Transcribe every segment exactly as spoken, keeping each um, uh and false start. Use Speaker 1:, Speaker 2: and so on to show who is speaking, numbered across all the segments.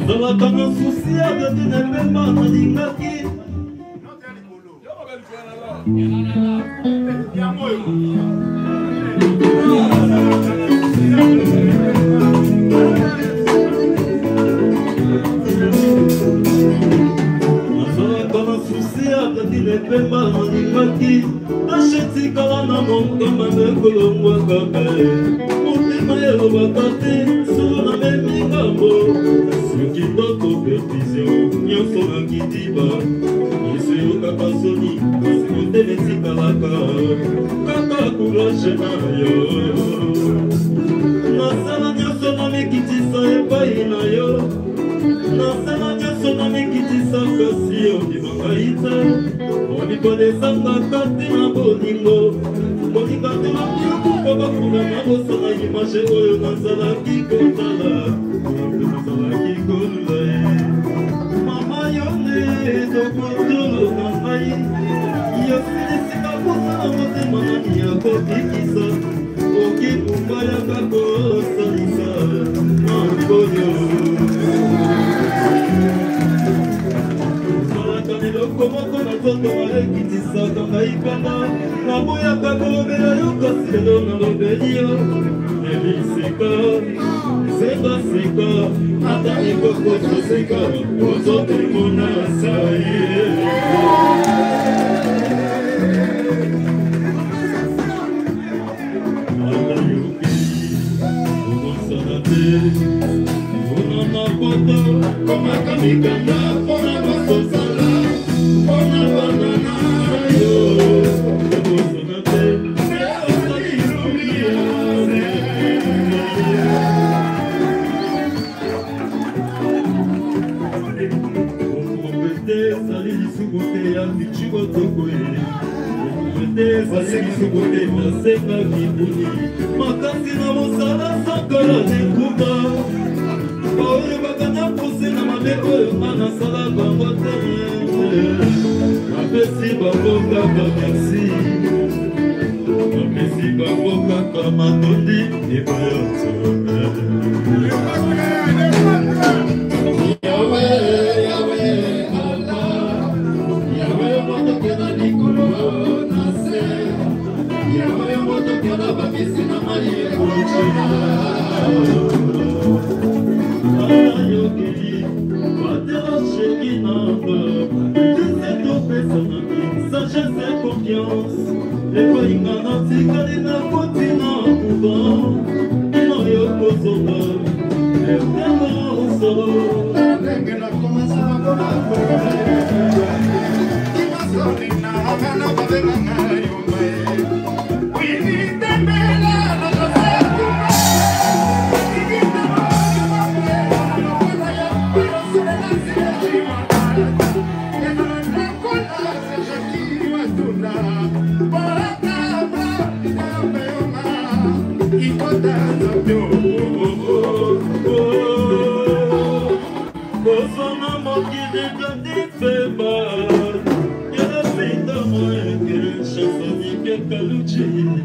Speaker 1: nazalaka na susi ya betine pemba nalingaki nazalaka na susi ya betine pemba nalingaki nashetikala na motema mekolongwaka kae motema elobaka te solo na memingambo soki tokopetizio nyonso na kitiba yesu yokaka soni kasi motema etikalaka kaka courage na yo nasala nyonso na mikitisa epai na yo nasala nyonso na mikitisa kasi ondimaka ite onikodesangaka te na bolingo bolinga te nakiyokuko bakuna na bosana image oyo nazalaki kotala nazalaki kolula ye mama yo nde tokotolo na ngai yosilisika kozala motema nani ya kobikisa okikubayaka kosalisa na nkoyo eloko moko na nzoto baekitisaka ngai kanda naboyaka kolobela yo kasi lelo nalobeli yo eliseka sekaseka ata ekoko toseka ozotemona sai alayoki omosana te onana poto komaka mikanda mpona basosala mpona banana yo omosana te okombete ezali lisuku te ya michibotoko ye okombete ezali lisuku te nasenga kibuni makasi na mosala sakala nekuba oyo bakanya puse na mabe oyo nga nasala bango te napesi bango kaka merci napesi bango kaka matondi ebayonso yawe yawe ala yawe motokena likolo na se yawe motokena bamisi na mai ekochena ayokeli batela sheki nanga sagesse et confiance epainga natikali na kotina kuba ino yokozoba etema osolo ndenge nakomasaka kona imasorina abana babenganga yombe winitembela Bozona mokili kandi feba yala pinda moeke chansonike kaluchi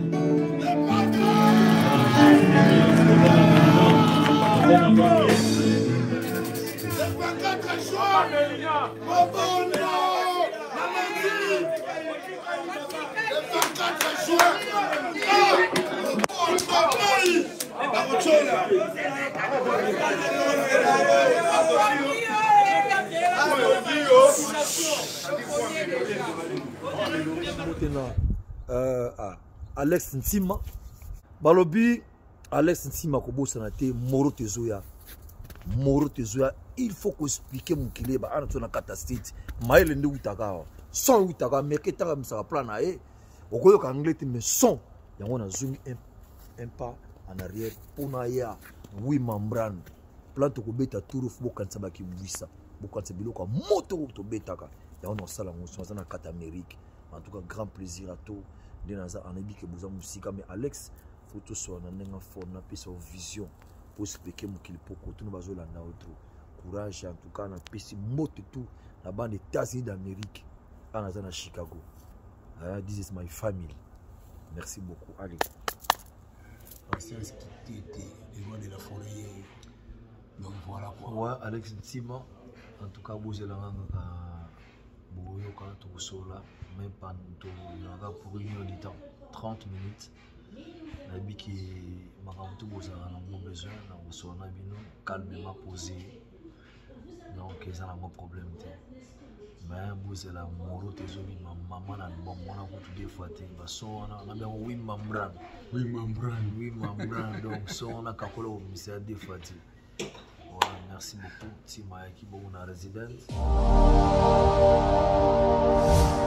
Speaker 2: Euh, ah, Alex Ntima balobi Alex Ntima kobosana te moro tezoya moro tezoya il faut qu'on explique mon kile ba ana tona catastrophe maile ndi utaka son utaka meketa msa plan na e okoyo ka anglais mais son yango na zungi un, un pas en arrière pona ya oui membrane plante ko beta turu fo kansa ba ki buisa bokansa biloko moto to betaka yango na sala ngo so na kata Amérique. En tout cas, grand plaisir à tous. Denaza anabi que vous musique mais Alex photo sur na nenga fort na pesa vision pour expliquer mon qu'il poko tout nous bazola na autre courage en tout cas na pesi moto tout la bande des États-Unis d'Amérique anaza na Chicago. Uh, this is my family. Merci beaucoup. Allez.
Speaker 3: Patience qui était les lois de la forêt. Donc voilà quoi.
Speaker 2: Ouais, Alex Ntima, en tout cas, vous avez la boyo quand tout sola, même pas pour une heure de temps, trente minutes. La vie qui m'a rendu vous avez un besoin, vous avez calmement posé. Donc, ils ont un problème. Mais vous avez la moro tezomi maman na bon mona ko tout fois te ba so na na bien oui membran
Speaker 3: Oui, membran.
Speaker 2: oui membran donc so on a kakolo ministère des fois te. Voilà, merci beaucoup Tima qui bon na résidence.